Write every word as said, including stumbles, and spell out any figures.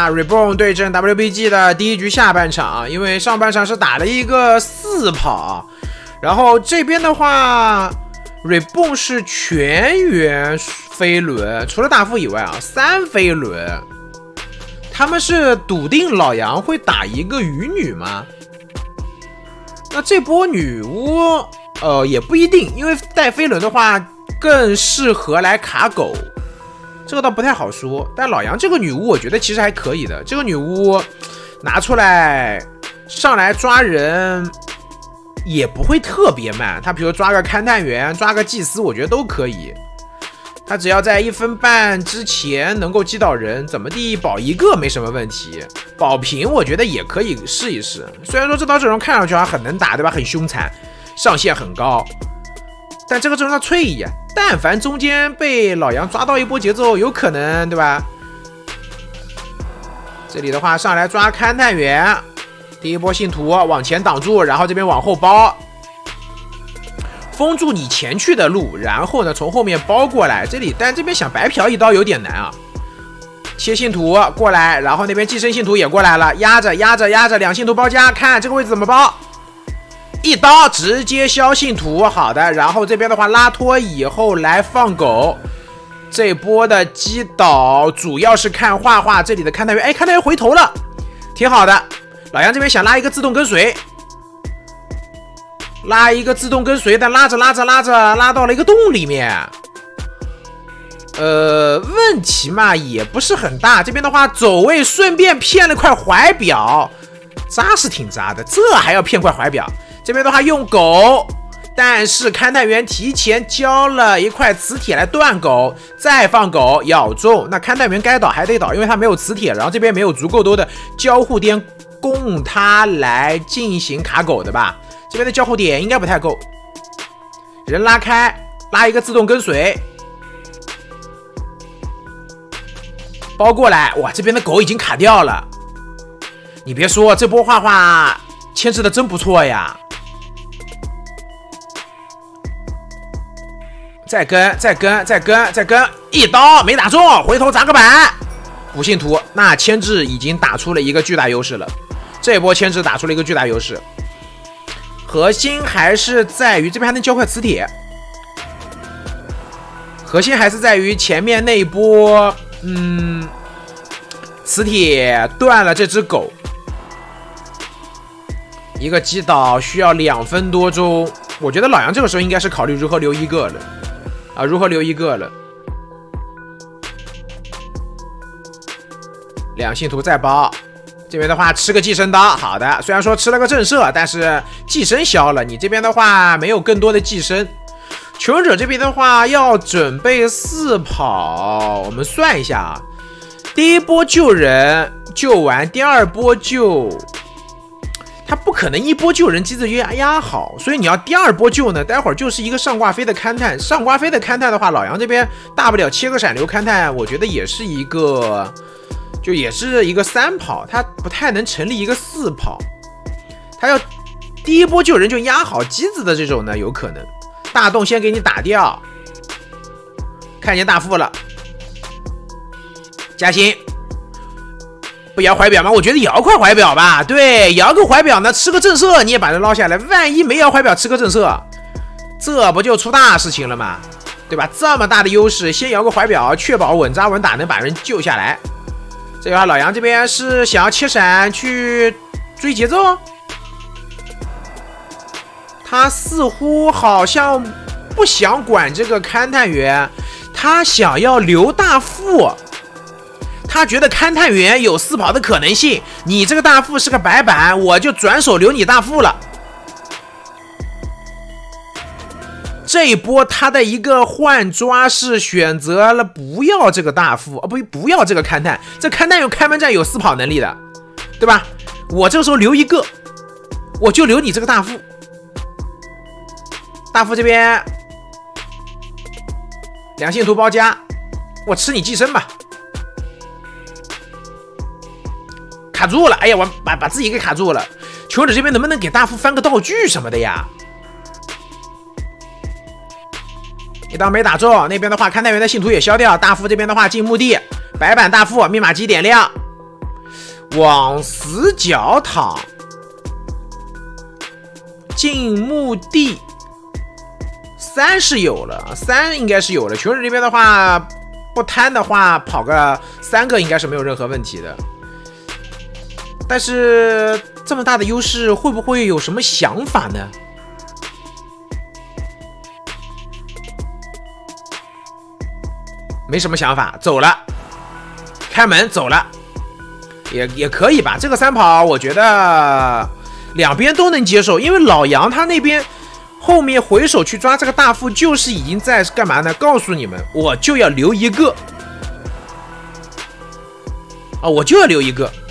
啊 ，Reborn 对阵 W B G 的第一局下半场啊，因为上半场是打了一个四跑，然后这边的话 ，Reborn 是全员飞轮，除了大副以外啊，三飞轮。他们是笃定老杨会打一个鱼女吗？那这波女巫，呃，也不一定，因为带飞轮的话更适合来卡狗。这个倒不太好说，但老杨这个女巫我觉得其实还可以的。这个女巫拿出来上来抓人也不会特别慢，他比如抓个勘探员、抓个祭司，我觉得都可以。他只要在一分半之前能够击倒人，怎么地保一个没什么问题。保平我觉得也可以试一试，虽然说这套阵容看上去还很能打，对吧？很凶残，上限很高，但这个阵容它脆一眼。但凡中间被老杨抓到一波节奏，有可能，对吧？这里的话上来抓勘探员，第一波信徒往前挡住，然后这边往后包，封住你前去的路，然后呢从后面包过来。这里但这边想白嫖一刀有点难啊。切信徒过来，然后那边寄生信徒也过来了，压着压着压着，两信徒包夹，看这个位置怎么包。一刀直接削信徒，好的，然后这边的话拉脱以后来放狗，这波的击倒主要是看画画这里的勘探员，哎，勘探员回头了，挺好的。老杨这边想拉一个自动跟随，拉一个自动跟随，但拉着拉着拉着拉到了一个洞里面，呃，问题嘛也不是很大。这边的话走位顺便骗了块怀表，渣是挺渣的，这还要骗块怀表。这边的话用狗，但是勘探员提前交了一块磁铁来断狗，再放狗咬中，那勘探员该倒还得倒，因为他没有磁铁，然后这边没有足够多的交互点供他来进行卡狗的吧。这边的交互点应该不太够，人拉开，拉一个自动跟随，包过来，哇，这边的狗已经卡掉了。你别说，这波画画牵制的真不错呀。再跟，再跟，再跟，再跟，一刀没打中，回头砸个板，补信徒，那牵制已经打出了一个巨大优势了。这波牵制打出了一个巨大优势，核心还是在于这边还能交块磁铁，核心还是在于前面那一波，嗯，磁铁断了这只狗，一个击倒需要两分多钟，我觉得老杨这个时候应该是考虑如何留一个了。啊，如何留一个了？两信徒再包，这边的话吃个寄生刀，好的。虽然说吃了个震慑，但是寄生消了，你这边的话没有更多的寄生。求生者这边的话要准备四跑，我们算一下啊，第一波救人救完，第二波救。他不可能一波救人机子压压好，所以你要第二波救呢，待会儿就是一个上挂飞的勘探。上挂飞的勘探的话，老杨这边大不了切个闪流勘探，我觉得也是一个，就也是一个三跑，他不太能成立一个四跑。他要第一波救人就压好机子的这种呢，有可能。大洞先给你打掉，看见大副了，加薪。不摇怀表吗？我觉得摇块怀表吧。对，摇个怀表呢，吃个震慑你也把人捞下来。万一没摇怀表，吃个震慑，这不就出大事情了吗？对吧？这么大的优势，先摇个怀表，确保稳扎稳打能把人救下来。这个老杨这边是想要切闪去追节奏，他似乎好像不想管这个勘探员，他想要留大副。他觉得勘探员有四跑的可能性，你这个大副是个白板，我就转手留你大副了。这一波他的一个换抓是选择了不要这个大副，哦不不要这个勘探，这勘探有开门战有四跑能力的，对吧？我这个时候留一个，我就留你这个大副。大副这边两信徒包夹，我吃你寄生吧。卡住了，哎呀，我把把自己给卡住了。求者这边能不能给大副翻个道具什么的呀？一刀没打中，那边的话勘探员的信徒也消掉，大副这边的话进墓地，白板大副密码机点亮， 往死角躺，进墓地。三是有了，三应该是有了。穷人这边的话，不贪的话，跑个三个应该是没有任何问题的。但是这么大的优势，会不会有什么想法呢？没什么想法，走了，开门走了，也也可以吧。这个三跑，我觉得两边都能接受，因为老杨他那边。后面回手去抓这个大副，就是已经在干嘛呢？告诉你们，我就要留一个啊，我就要留一个。